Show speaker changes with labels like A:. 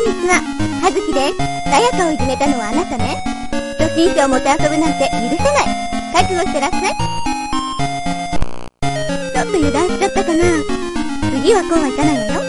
A: にちは、はずきです。さやかをいじめたのはあなたね。初心者をもてあそぶなんて許せない。覚悟してらっしゃい。ちょっと油断しちゃったかな。次はこうはいかないわよ。